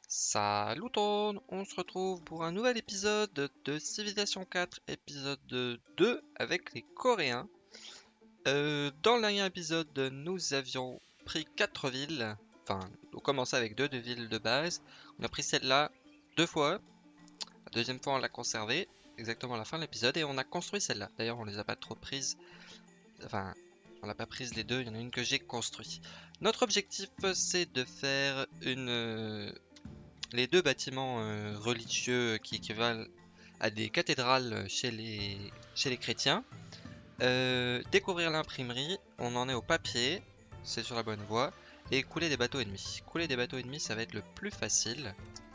Salut tout le monde, on se retrouve pour un nouvel épisode de Civilization 4, épisode 2 avec les Coréens. Dans le dernier épisode, nous avions pris 4 villes, enfin, on commençait avec 2 de villes de base. On a pris celle-là 2 fois, la deuxième fois on l'a conservée, exactement à la fin de l'épisode, et on a construit celle-là. D'ailleurs, on les a pas trop prises, enfin, on n'a pas prise les deux, il y en a une que j'ai construite. Notre objectif, c'est de faire les 2 bâtiments religieux qui équivalent à des cathédrales chez les chrétiens. Découvrir l'imprimerie, on en est au papier, c'est sur la bonne voie. Et couler des bateaux ennemis. Couler des bateaux ennemis, ça va être le plus facile.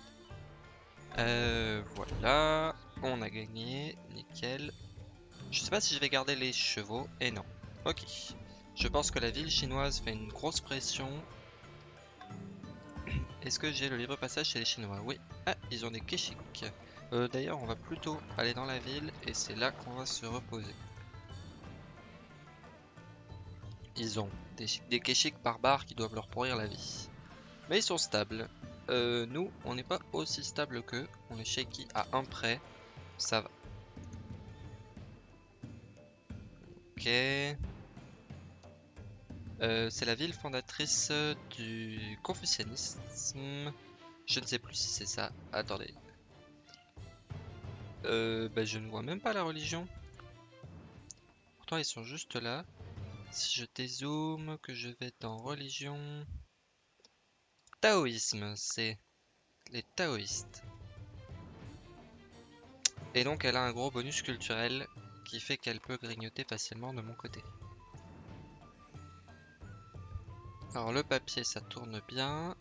Voilà, on a gagné, nickel. Je sais pas si je vais garder les chevaux, et non. Ok, je pense que la ville chinoise fait une grosse pression. Est-ce que j'ai le libre passage chez les Chinois? Oui. Ah, ils ont des keshiks. D'ailleurs, on va plutôt aller dans la ville et c'est là qu'on va se reposer. Ils ont des keshiks barbares qui doivent leur pourrir la vie. Mais ils sont stables. Nous, on n'est pas aussi stable qu'eux. On est shaky à un près. Ça va. Ok. C'est la ville fondatrice du confucianisme. Je ne sais plus si c'est ça. Attendez. Bah, je ne vois même pas la religion. Pourtant, ils sont juste là. Si je dézoome, que je vais dans religion... Taoïsme, c'est les taoïstes. Et donc elle a un gros bonus culturel qui fait qu'elle peut grignoter facilement de mon côté. Alors le papier ça tourne bien.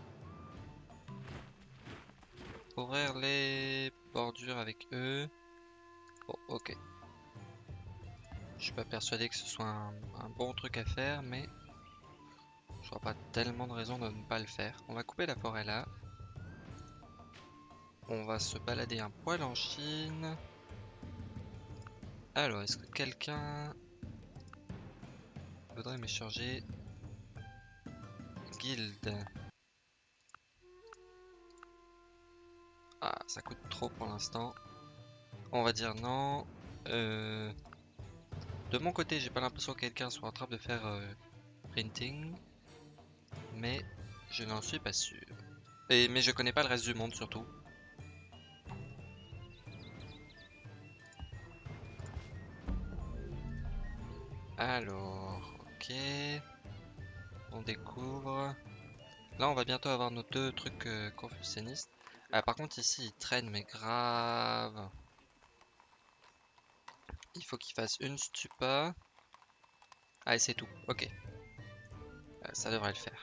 Ouvrir les bordures avec eux. Bon ok. Je suis pas persuadé que ce soit un bon truc à faire mais je vois pas tellement de raison de ne pas le faire. On va couper la forêt là. On va se balader un poil en Chine. Alors est-ce que quelqu'un voudrait m'échanger guilde? Ah, ça coûte trop pour l'instant. On va dire non. Euh, De mon côté, j'ai pas l'impression que quelqu'un soit en train de faire printing. Mais je n'en suis pas sûr. Mais je connais pas le reste du monde surtout. Alors, ok. On découvre. Là, on va bientôt avoir nos 2 trucs confucianistes. Ah, par contre, ici, ils traînent, mais grave. Il faut qu'ils fassent une stupa. Ah, et c'est tout. Ok. Ça devrait le faire.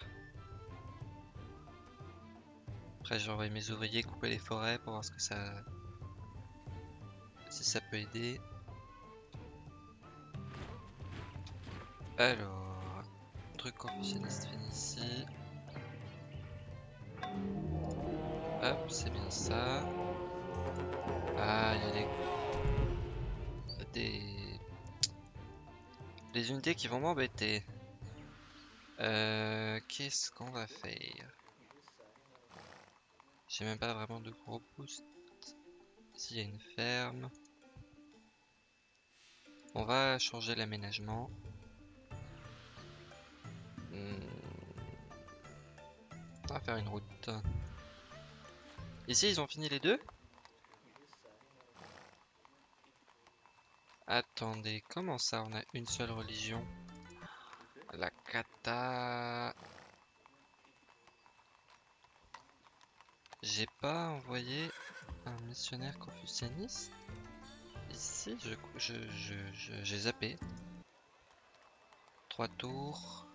Après, je vais envoyer mes ouvriers couper les forêts pour voir ce que ça... si ça peut aider. Alors... Truc confucianiste fini ici. Hop, c'est bien ça. Ah, il y a des unités qui vont m'embêter. Qu'est-ce qu'on va faire? J'ai même pas vraiment de gros boost. Ici, il y a une ferme. On va changer l'aménagement. On va faire une route. Ici, ils ont fini les 2? Attendez, comment ça, on a une seule religion? La kata... J'ai pas envoyé un missionnaire confucianiste? Ici, j'ai zappé. 3 tours.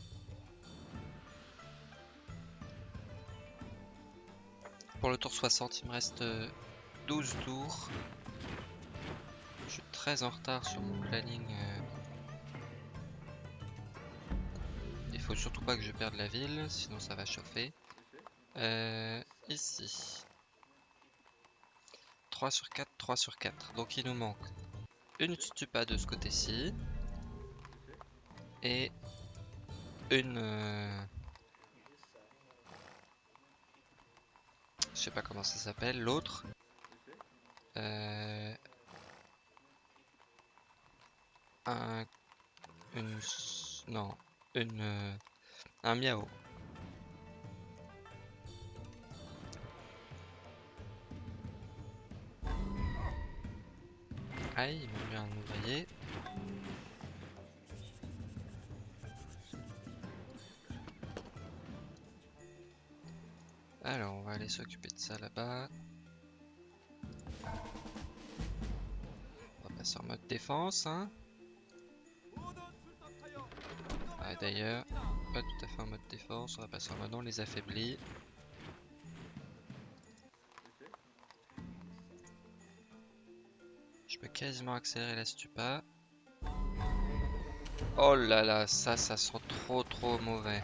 Pour le tour 60, il me reste 12 tours. Je suis très en retard sur mon planning. Il faut surtout pas que je perde la ville, sinon ça va chauffer. Ici. 3 sur 4, 3 sur 4. Donc il nous manque une stupa de ce côté-ci. Et une... Je sais pas comment ça s'appelle. L'autre. Un... Une... Non. Une... Un miao. Aïe, ils m'ont mis un ouvrier. Alors, on va aller s'occuper de ça là-bas. On va passer en mode défense, hein. Ah, d'ailleurs, pas tout à fait en mode défense, on va passer en mode on les affaiblit. Je peux quasiment accélérer la stupa. Oh là là, ça sent trop mauvais.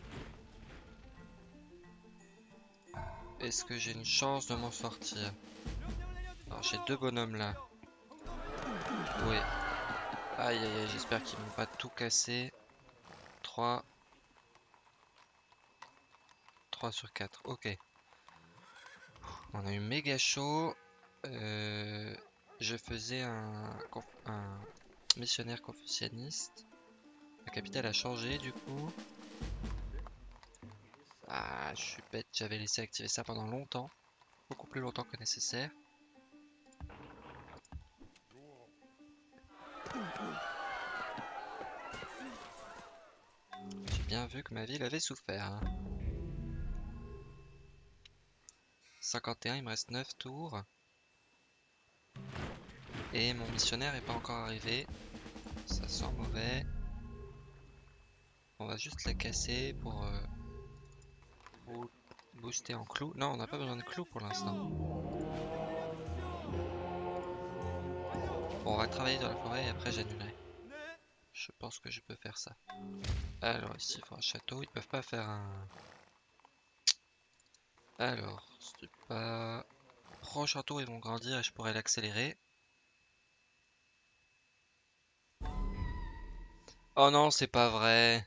Est-ce que j'ai une chance de m'en sortir? Alors j'ai deux bonhommes là. Oui. Aïe aïe aïe, j'espère qu'ils vont pas tout casser. 3 sur 4, ok. On a eu méga chaud. Je faisais un missionnaire confucianiste. La capitale a changé du coup. Ah, je suis bête, j'avais laissé activer ça pendant longtemps. Beaucoup plus longtemps que nécessaire. J'ai bien vu que ma ville avait souffert. Hein. 51, il me reste 9 tours. Et mon missionnaire est pas encore arrivé. Ça sent mauvais. On va juste la casser pour booster en clous. Non, on n'a pas besoin de clous pour l'instant. Bon, on va travailler dans la forêt et après j'annulerai. Je pense que je peux faire ça. Alors ici il faut un château. Ils peuvent pas faire un... Alors, c'est pas... Prochain tour ils vont grandir et je pourrais l'accélérer. Oh non, c'est pas vrai.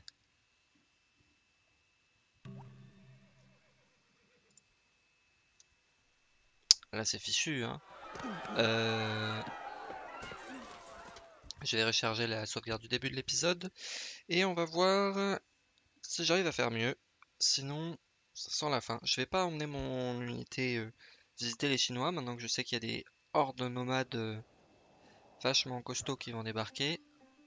Là c'est fichu, hein. Je vais recharger la sauvegarde du début de l'épisode. Et on va voir si j'arrive à faire mieux. Sinon, ça sent la fin. Je vais pas emmener mon unité visiter les Chinois, maintenant que je sais qu'il y a des hordes nomades vachement costauds qui vont débarquer.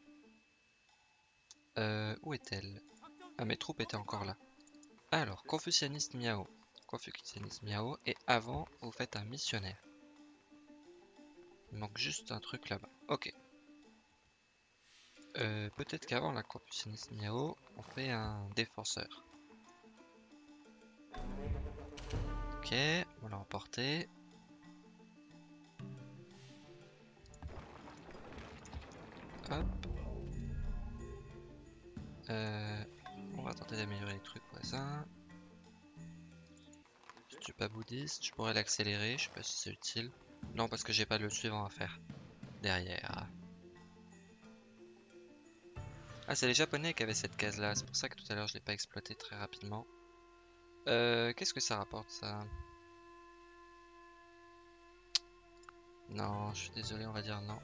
Où est-elle? Ah, mes troupes étaient encore là. Alors, Confucianiste Miao. Confucianiste Miao. Et avant, vous faites un missionnaire. Il manque juste un truc là-bas. Ok. Peut-être qu'avant la Confucianiste Miao, on fait un défenseur. Ok, on l'a emporté. Hop. On va tenter d'améliorer les trucs voisins. Si tu es pas bouddhiste, je pourrais l'accélérer, je sais pas si c'est utile. Non, parce que j'ai pas le suivant à faire derrière. Ah, c'est les japonais qui avaient cette case là, c'est pour ça que tout à l'heure je l'ai pas exploité très rapidement. Qu'est-ce que ça rapporte ça? Non, je suis désolé, on va dire non.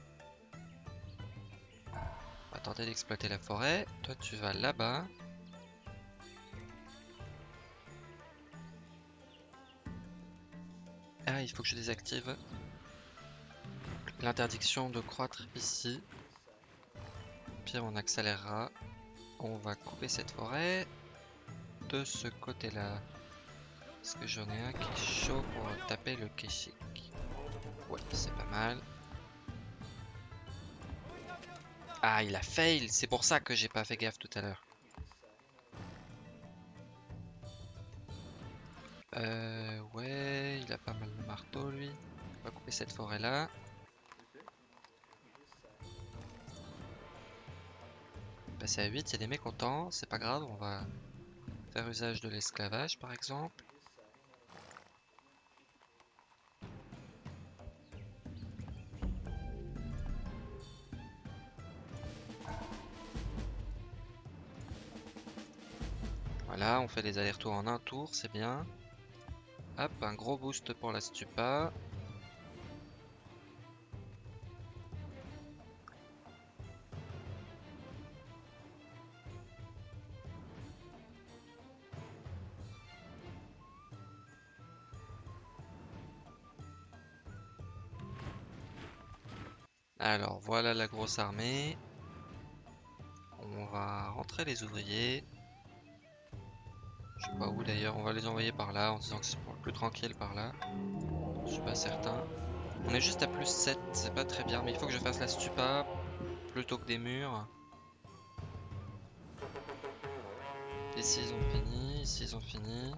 On va tenter d'exploiter la forêt. Toi tu vas là-bas. Ah, il faut que je désactive l'interdiction de croître ici. Puis on accélérera. On va couper cette forêt de ce côté-là. Parce que j'en ai un qui est chaud pour taper le Keshik. Ouais, c'est pas mal. Ah, il a fail. C'est pour ça que j'ai pas fait gaffe tout à l'heure. Ouais, il a pas mal de marteau lui. On va couper cette forêt là. Passer à 8, il y a des mécontents. C'est pas grave, on va faire usage de l'esclavage par exemple. Voilà, on fait des allers-retours en un tour, c'est bien. Hop, un gros boost pour la stupa. Alors voilà la grosse armée. On va rentrer les ouvriers. Je sais pas où d'ailleurs, on va les envoyer par là en disant que c'est plus tranquille par là. Je suis pas certain. On est juste à plus 7, c'est pas très bien, mais il faut que je fasse la stupa plutôt que des murs. Ici ils ont fini, ici ils ont fini.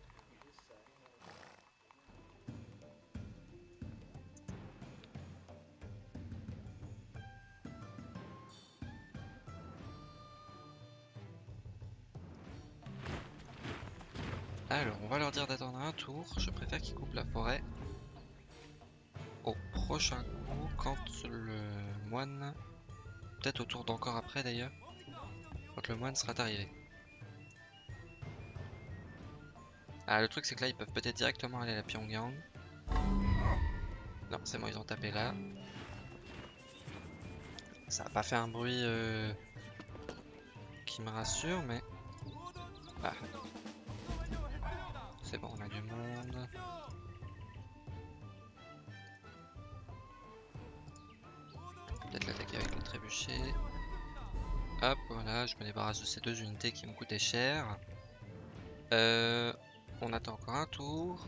Alors, on va leur dire d'attendre un tour. Je préfère qu'ils coupent la forêt. Au prochain coup, quand le moine... Peut-être au tour d'encore après d'ailleurs. Quand le moine sera arrivé. Ah, le truc c'est que là, ils peuvent peut-être directement aller à la Pyongyang. Non, c'est bon, ils ont tapé là. Ça n'a pas fait un bruit qui me rassure, mais... Ah. C'est bon, on a du monde. Peut-être l'attaquer avec le trébuchet. Hop, voilà, je me débarrasse de ces deux unités qui me coûtaient cher. On attend encore un tour.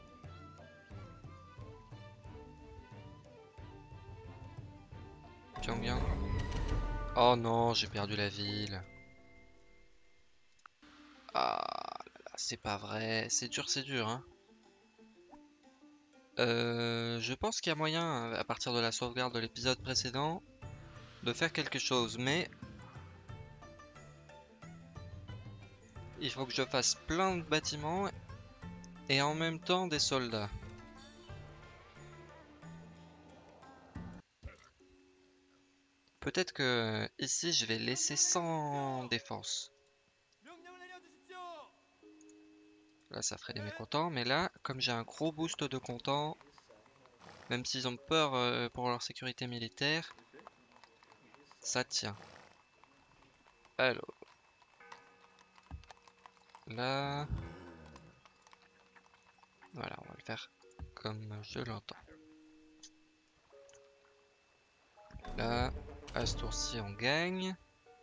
Pyongyang. Oh non, j'ai perdu la ville. Ah là là, c'est pas vrai. C'est dur, hein. Je pense qu'il y a moyen, à partir de la sauvegarde de l'épisode précédent, de faire quelque chose, mais il faut que je fasse plein de bâtiments et en même temps des soldats. Peut-être que ici je vais laisser sans défense. Là ça ferait des mécontents, mais là, comme j'ai un gros boost de contents, même s'ils ont peur pour leur sécurité militaire, ça tient. Alors, là, voilà, on va le faire comme je l'entends. Là, à ce tour-ci, on gagne.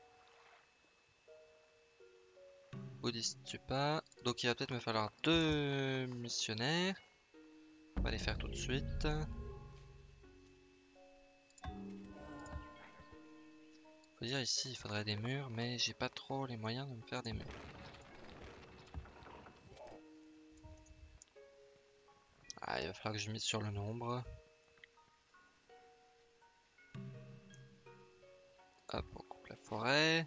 Bouddhiste tue pas. Donc il va peut-être me falloir deux missionnaires. On va les faire tout de suite. Faut dire ici, il faudrait des murs, mais j'ai pas trop les moyens de me faire des murs. Ah, il va falloir que je mise sur le nombre. Hop, on coupe la forêt.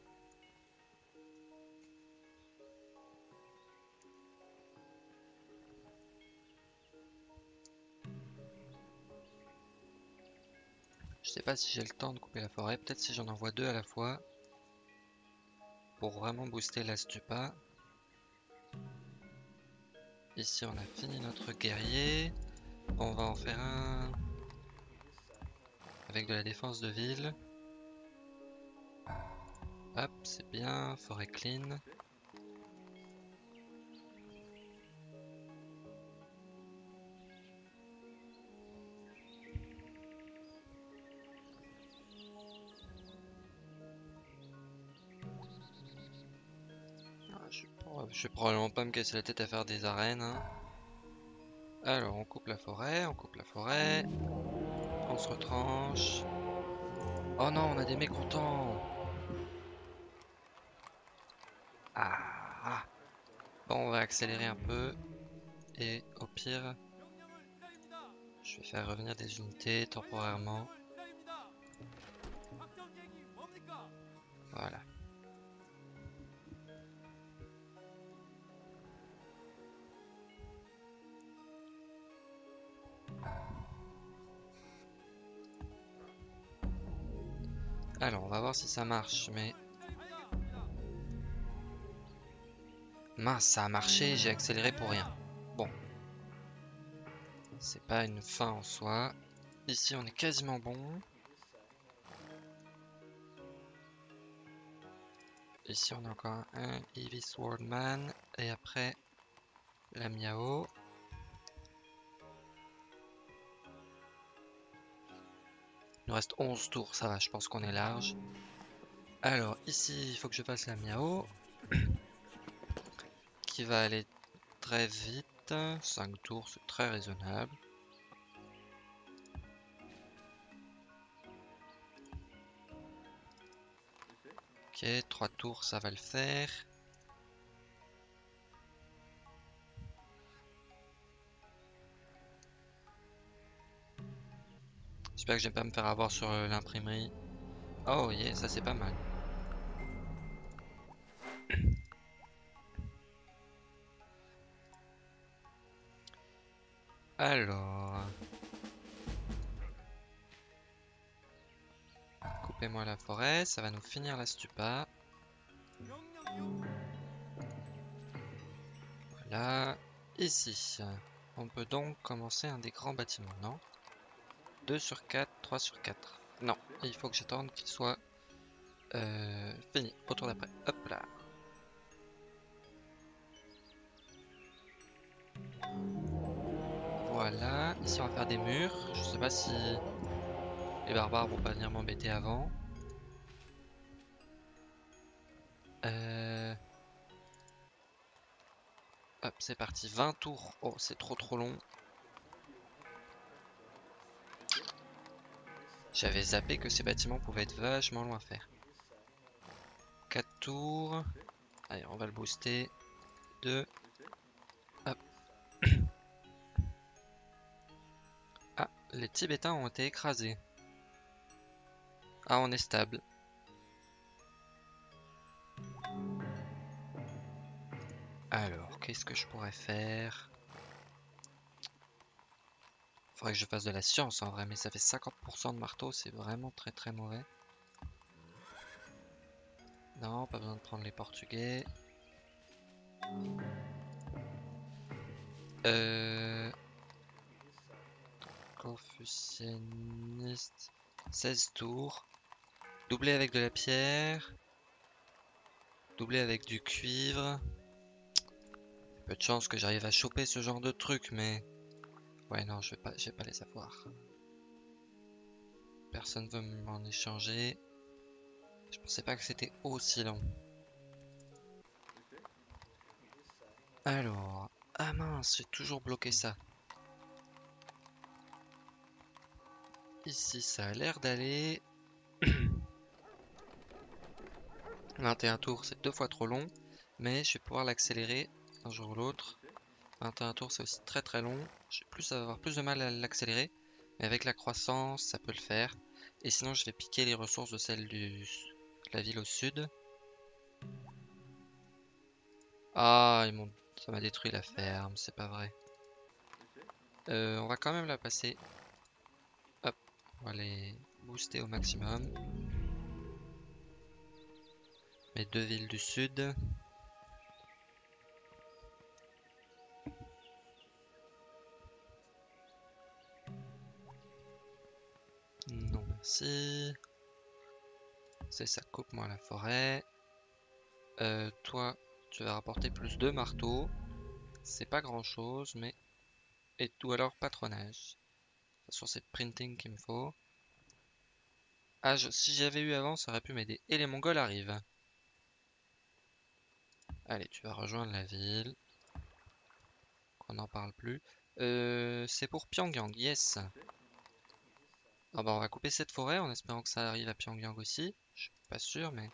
Je sais pas si j'ai le temps de couper la forêt. Peut-être si j'en envoie deux à la fois. Pour vraiment booster la stupa. Ici, on a fini notre guerrier. On va en faire un avec de la défense de ville. Hop, c'est bien. Forêt clean. Je vais probablement pas me casser la tête à faire des arènes, hein. Alors, on coupe la forêt, on coupe la forêt. On se retranche. Oh non, on a des mécontents. Ah. Bon, on va accélérer un peu. Et au pire, je vais faire revenir des unités temporairement. Voilà. Alors, on va voir si ça marche, mais... Mince, ça a marché, j'ai accéléré pour rien. Bon, C'est pas une fin en soi. Ici, on est quasiment bon. Ici, on a encore un Heavy Swordman. Et après, la Miao. Il nous reste 11 tours, ça va, je pense qu'on est large. Alors, ici, il faut que je fasse la Miao. Qui va aller très vite. 5 tours, c'est très raisonnable. Ok, 3 tours, ça va le faire. J'espère que je vais pas me faire avoir sur l'imprimerie. Oh yeah, ça c'est pas mal. Alors, coupez-moi la forêt, ça va nous finir la stupa. Voilà, ici. On peut donc commencer un des grands bâtiments, non? 2 sur 4, 3 sur 4. Non, il faut que j'attende qu'il soit fini, au tour d'après. Hop là. Voilà, ici on va faire des murs. Je sais pas si les barbares vont pas venir m'embêter avant. Hop, c'est parti. 20 tours. Oh, c'est trop long. J'avais zappé que ces bâtiments pouvaient être vachement longs à faire. 4 tours. Allez, on va le booster. 2. Hop. Ah, les Tibétains ont été écrasés. Ah, on est stable. Alors, qu'est-ce que je pourrais faire? Faudrait que je fasse de la science en vrai, mais ça fait 50% de marteau, c'est vraiment très mauvais. Non, pas besoin de prendre les Portugais. Confucianiste. 16 tours. Doublé avec de la pierre. Doublé avec du cuivre. Peu de chance que j'arrive à choper ce genre de truc, mais... Ouais, non, je vais pas les avoir. Personne veut m'en échanger. Je pensais pas que c'était aussi long. Alors... Ah mince, j'ai toujours bloqué ça. Ici, ça a l'air d'aller. 21 tours, c'est 2 fois trop long. Mais je vais pouvoir l'accélérer un jour ou l'autre. 21 tours, c'est aussi très long. Je vais avoir plus de mal à l'accélérer. Mais avec la croissance, ça peut le faire. Et sinon, je vais piquer les ressources de celle de la ville au sud. Ah, ça m'a détruit la ferme, c'est pas vrai. On va quand même la passer. Hop, on va les booster au maximum. Mes 2 villes du sud. Non, merci. C'est ça, coupe-moi la forêt. Toi, tu vas rapporter plus de marteaux. C'est pas grand chose, mais... Et tout alors patronage. De toute façon, c'est printing qu'il me faut. Ah, si j'avais eu avant, ça aurait pu m'aider. Et les Mongols arrivent. Allez, tu vas rejoindre la ville. Qu'on n'en parle plus. C'est pour Pyongyang, yes. Ah bah on va couper cette forêt en espérant que ça arrive à Pyongyang aussi. Je suis pas sûr, mais...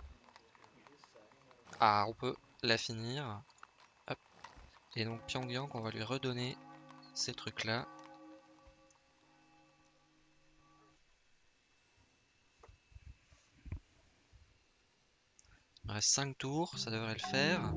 Ah, on peut la finir. Hop. Et donc Pyongyang, on va lui redonner ces trucs-là. Il me reste 5 tours, ça devrait le faire.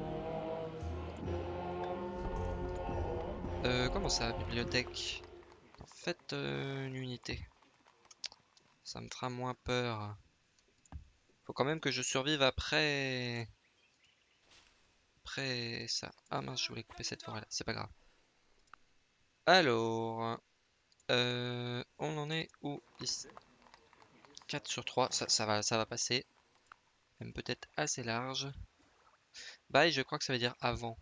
Comment ça, bibliothèque? En fait, une unité. Ça me fera moins peur. Faut quand même que je survive après... Après ça. Ah mince, je voulais couper cette forêt là, c'est pas grave. Alors, on en est où ici? 4 sur 3, ça va passer. Même peut-être assez large. Bye, je crois que ça veut dire avant.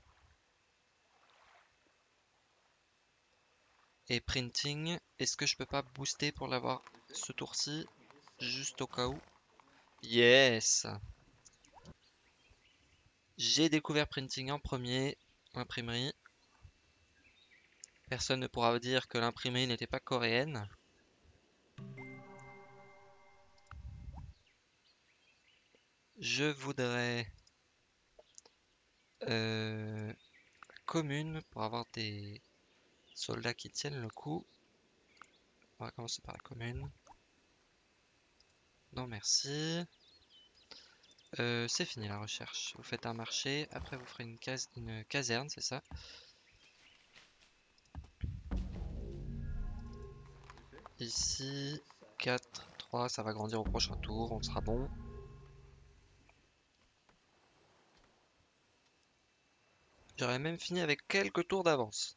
Et printing, est-ce que je peux pas booster pour l'avoir ce tour-ci? Juste au cas où. Yes! J'ai découvert printing en premier. Imprimerie. Personne ne pourra dire que l'imprimerie n'était pas coréenne. Je voudrais commune pour avoir des soldats qui tiennent le coup. On va commencer par la commune. Non merci. C'est fini la recherche. Vous faites un marché, après vous ferez une caserne, c'est ça? Ici, 4, 3, ça va grandir au prochain tour, on sera bon. J'aurais même fini avec quelques tours d'avance.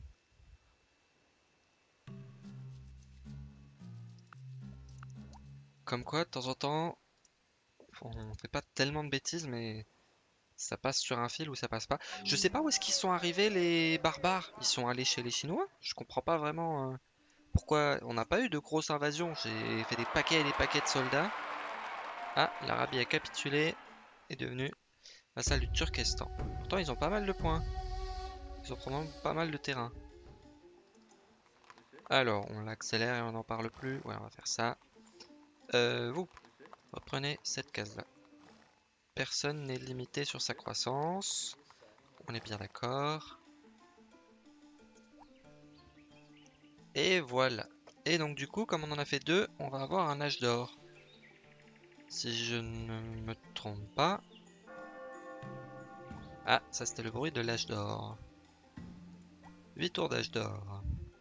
Comme quoi, de temps en temps, on fait pas tellement de bêtises, mais ça passe sur un fil ou ça passe pas. Je sais pas où est-ce qu'ils sont arrivés les barbares. Ils sont allés chez les Chinois? Je comprends pas vraiment pourquoi on n'a pas eu de grosse invasion. J'ai fait des paquets et des paquets de soldats. Ah, l'Arabie a capitulé, est devenue vassal du Turkestan. Pourtant, ils ont pas mal de points. Ils ont probablement pas mal de terrain. Alors, on l'accélère et on n'en parle plus. Ouais, on va faire ça. Vous, reprenez cette case-là. Personne n'est limité sur sa croissance. On est bien d'accord. Et voilà. Et donc du coup, comme on en a fait deux, on va avoir un âge d'or. Si je ne me trompe pas. Ah, ça c'était le bruit de l'âge d'or. 8 tours d'âge d'or.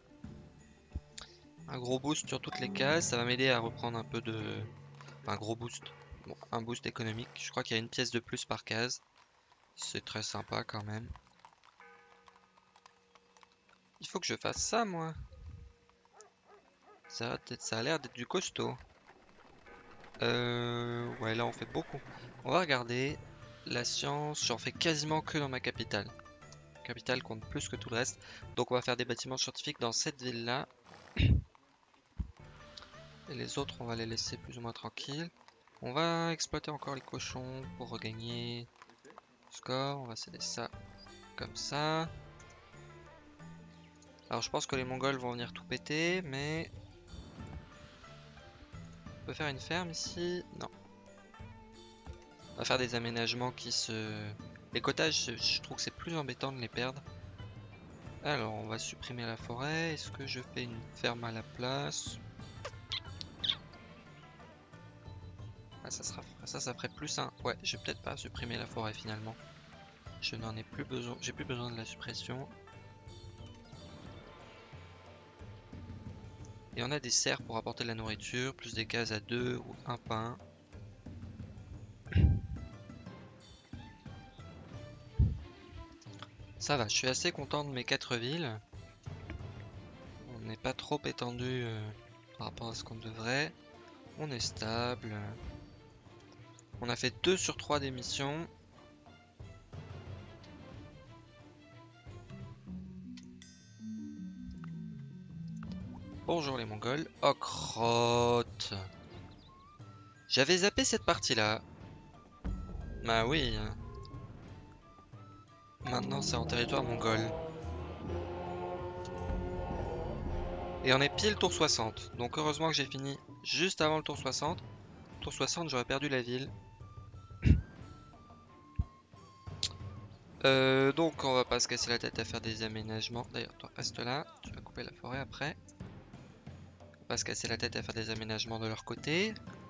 Un gros boost sur toutes les cases, ça va m'aider à reprendre un peu de... Enfin, un gros boost. Bon, un boost économique. Je crois qu'il y a une pièce de plus par case. C'est très sympa quand même. Il faut que je fasse ça, moi. Ça a l'air d'être du costaud. Ouais, là on fait beaucoup. On va regarder. La science, j'en fais quasiment que dans ma capitale. Capitale compte plus que tout le reste. Donc on va faire des bâtiments scientifiques dans cette ville-là. Et les autres, on va les laisser plus ou moins tranquilles. On va exploiter encore les cochons pour regagner score. On va céder ça comme ça. Alors je pense que les Mongols vont venir tout péter, mais... On peut faire une ferme ici? Non. On va faire des aménagements qui se... Les cottages, je trouve que c'est plus embêtant de les perdre. Alors, on va supprimer la forêt. Est-ce que je fais une ferme à la place? Ah, ça ferait plus un... Ouais, je vais peut-être pas supprimer la forêt finalement. Je n'en ai plus besoin. J'ai plus besoin de la suppression. Et on a des serres pour apporter de la nourriture, plus des cases à 2 ou un pain. Ça va, je suis assez content de mes 4 villes. On n'est pas trop étendu par rapport à ce qu'on devrait. On est stable. On a fait 2 sur 3 des missions. Bonjour les Mongols. Oh, crotte. J'avais zappé cette partie-là. Bah oui. Maintenant c'est en territoire mongol. Et on est pile tour 60. Donc heureusement que j'ai fini juste avant le tour 60. Tour 60, j'aurais perdu la ville. Donc on va pas se casser la tête à faire des aménagements. D'ailleurs, toi reste là. Tu vas couper la forêt après. On va pas se casser la tête à faire des aménagements de leur côté.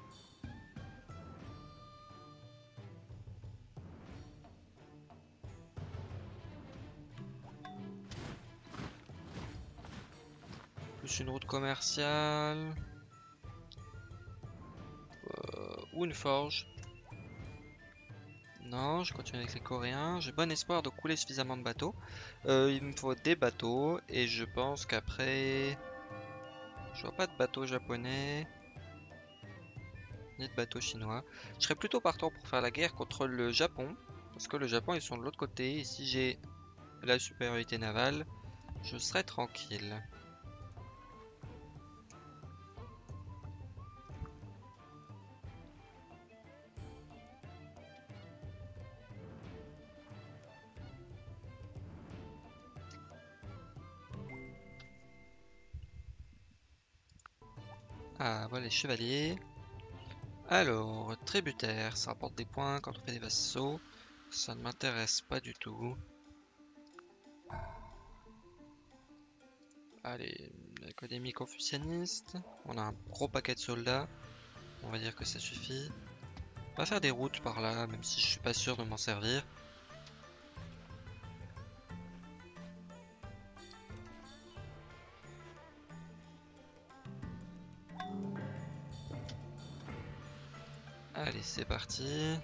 Plus une route commerciale. Ou une forge. Non, je continue avec les Coréens. J'ai bon espoir de couler suffisamment de bateaux. Il me faut des bateaux et je pense qu'après... Je vois pas de bateaux japonais, ni de bateaux chinois. Je serais plutôt partant pour faire la guerre contre le Japon. Parce que le Japon, ils sont de l'autre côté. Et si j'ai la supériorité navale, je serai tranquille. Ah, voilà les chevaliers. Alors, tributaire, ça rapporte des points quand on fait des vassaux. Ça ne m'intéresse pas du tout. Allez, l'académie confucianiste. On a un gros paquet de soldats. On va dire que ça suffit. On va faire des routes par là, même si je suis pas sûr de m'en servir. Allez, c'est parti.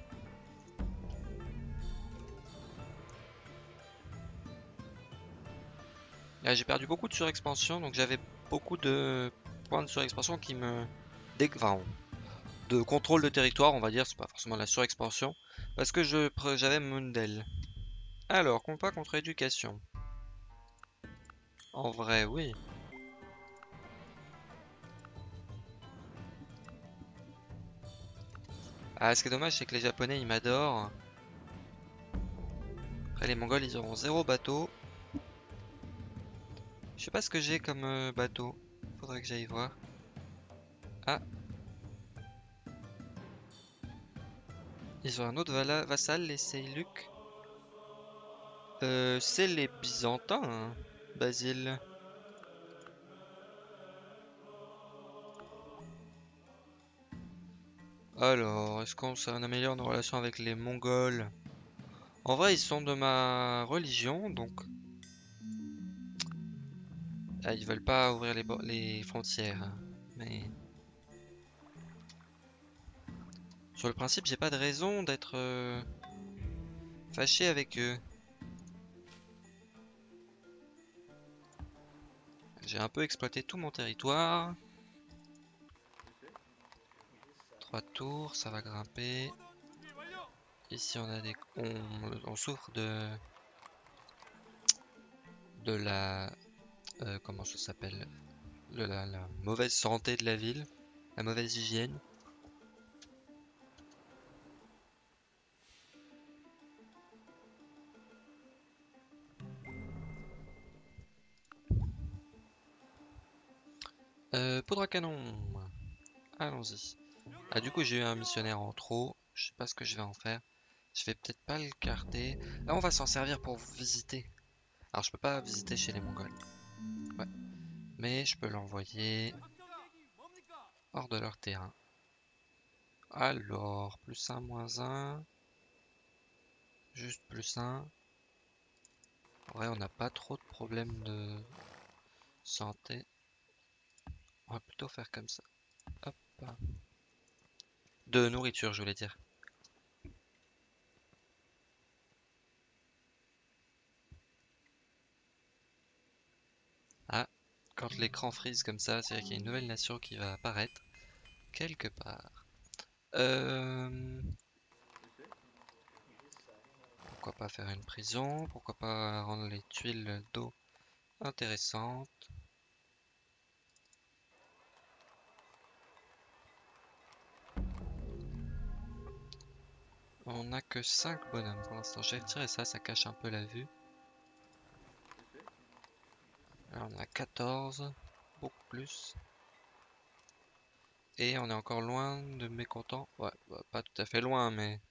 Là, j'ai perdu beaucoup de surexpansion, donc j'avais beaucoup de points de surexpansion qui me... Enfin, de contrôle de territoire, on va dire, c'est pas forcément la surexpansion, parce que j'avais Mundel. Alors, combat contre éducation. En vrai, oui. Ah, ce qui est dommage, c'est que les Japonais, ils m'adorent. Après, les Mongols, ils auront zéro bateau. Je sais pas ce que j'ai comme bateau. Faudrait que j'aille voir. Ah, ils ont un autre vassal, les Seyluks. C'est les Byzantins, hein, Basile. Alors, est-ce qu'on ça améliore nos relations avec les Mongols? En vrai, ils sont de ma religion, donc ah, ils veulent pas ouvrir les frontières, hein. Mais sur le principe, j'ai pas de raison d'être fâché avec eux. J'ai un peu exploité tout mon territoire. 3 tours, ça va grimper. Ici, on a on souffre de la comment ça s'appelle? La mauvaise santé de la ville, la mauvaise hygiène. Poudre à canon. Allons-y. Ah, du coup, j'ai eu un missionnaire en trop. Je sais pas ce que je vais en faire. Je vais peut-être pas le garder. Là, on va s'en servir pour visiter. Alors, je peux pas visiter chez les Mongols. Ouais. Mais je peux l'envoyer hors de leur terrain. Alors, +1, -1. Juste +1. En vrai, on n'a pas trop de problèmes de santé. On va plutôt faire comme ça. Hop. De nourriture, je voulais dire. Ah, quand l'écran freeze comme ça, c'est-à-dire qu'il y a une nouvelle nation qui va apparaître quelque part. Pourquoi pas faire une prison? Pourquoi pas rendre les tuiles d'eau intéressantes? On n'a que 5 bonhommes pour l'instant. J'ai retiré ça, ça cache un peu la vue. Là, on a 14, beaucoup plus. Et on est encore loin de mécontents. Ouais, bah, pas tout à fait loin, mais...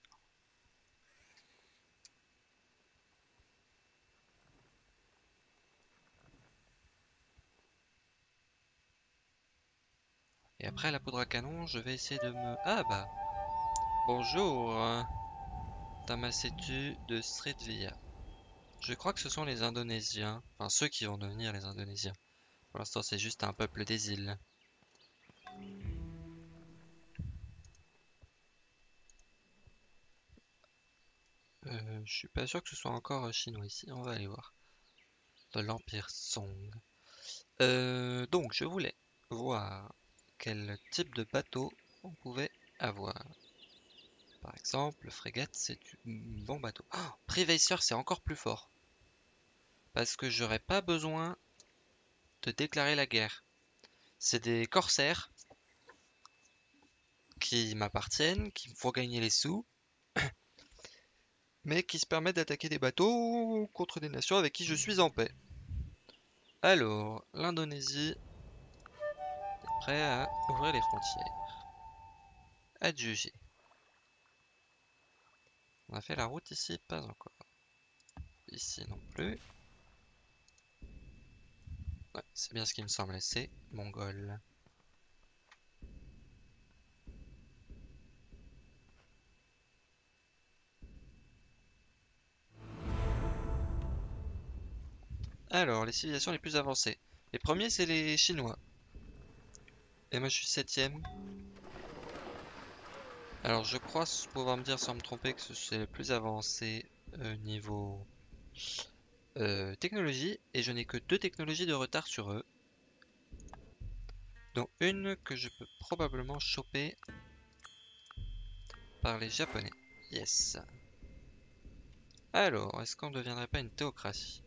Et après la poudre à canon, je vais essayer de me... Ah bah, bonjour, Tamasetu de Sritvia. Je crois que ce sont les Indonésiens. Enfin, ceux qui vont devenir les Indonésiens. Pour l'instant, c'est juste un peuple des îles. Je suis pas sûr que ce soit encore chinois ici. On va aller voir. De l'Empire Song. Donc, je voulais voir quel type de bateau on pouvait avoir. Par exemple, frégate, c'est du bon bateau. Oh, Privacer, c'est encore plus fort. Parce que j'aurais pas besoin de déclarer la guerre. C'est des corsaires qui m'appartiennent, qui me font gagner les sous, mais qui se permettent d'attaquer des bateaux contre des nations avec qui je suis en paix. Alors, l'Indonésie est prêt à ouvrir les frontières. Adjugé. On a fait la route ici, pas encore. Ici non plus. Ouais, c'est bien ce qui me semblait, c'est mongol. Alors, les civilisations les plus avancées. Les premiers, c'est les Chinois. Et moi, je suis septième. Alors, je crois pouvoir me dire sans me tromper que c'est le plus avancé niveau technologie. Et je n'ai que 2 technologies de retard sur eux. Dont une que je peux probablement choper par les Japonais. Yes. Alors, est-ce qu'on ne deviendrait pas une théocratie?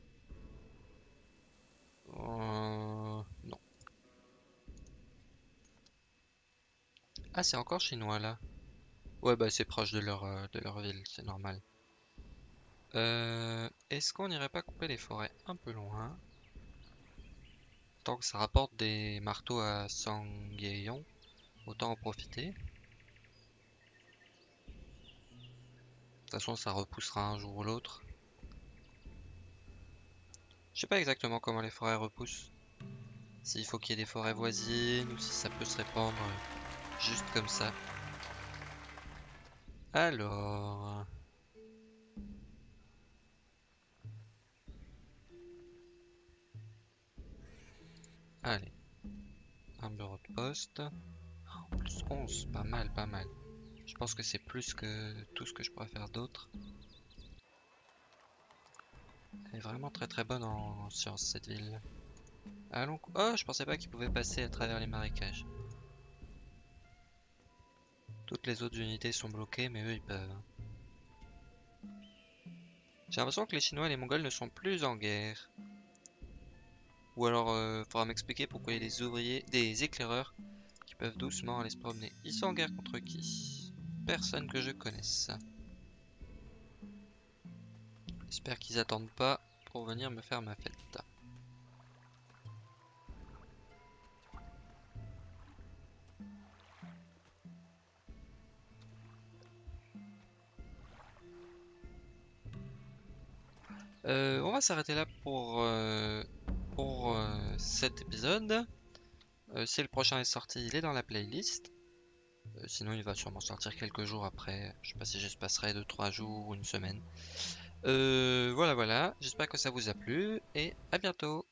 Non. Ah, c'est encore chinois là. Ouais, bah c'est proche de leur ville, c'est normal. Est-ce qu'on n'irait pas couper les forêts un peu loin? Tant que ça rapporte des marteaux à Sangueyon, autant en profiter. De toute façon, ça repoussera un jour ou l'autre. Je sais pas exactement comment les forêts repoussent. S'il faut qu'il y ait des forêts voisines ou si ça peut se répandre juste comme ça. Alors... Allez, un bureau de poste. Plus 11, pas mal, pas mal. Je pense que c'est plus que tout ce que je pourrais faire d'autre. Elle est vraiment très très bonne en sciences cette ville. Allons... Oh, je pensais pas qu'il pouvait passer à travers les marécages. Toutes les autres unités sont bloquées, mais eux ils peuvent. J'ai l'impression que les Chinois et les Mongols ne sont plus en guerre. Ou alors, faudra m'expliquer pourquoi il y a des ouvriers, des éclaireurs qui peuvent doucement aller se promener. Ils sont en guerre contre qui? Personne que je connaisse. J'espère qu'ils attendent pas pour venir me faire ma fête. On va s'arrêter là pour cet épisode. Si le prochain est sorti, il est dans la playlist. Sinon, il va sûrement sortir quelques jours après. Je sais pas si j'espacerai 2-3 jours ou une semaine. Voilà, voilà. J'espère que ça vous a plu et à bientôt.